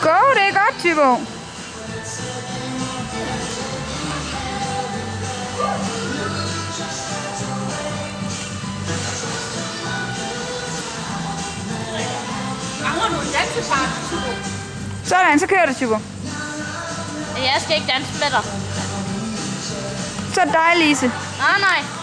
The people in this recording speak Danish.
Go, det er godt, Tybo. Mangler du en dansepart, Tybo? Sådan, så kører du, Tybo. Jeg skal ikke danse med dig. Så dig, Lise. Nej.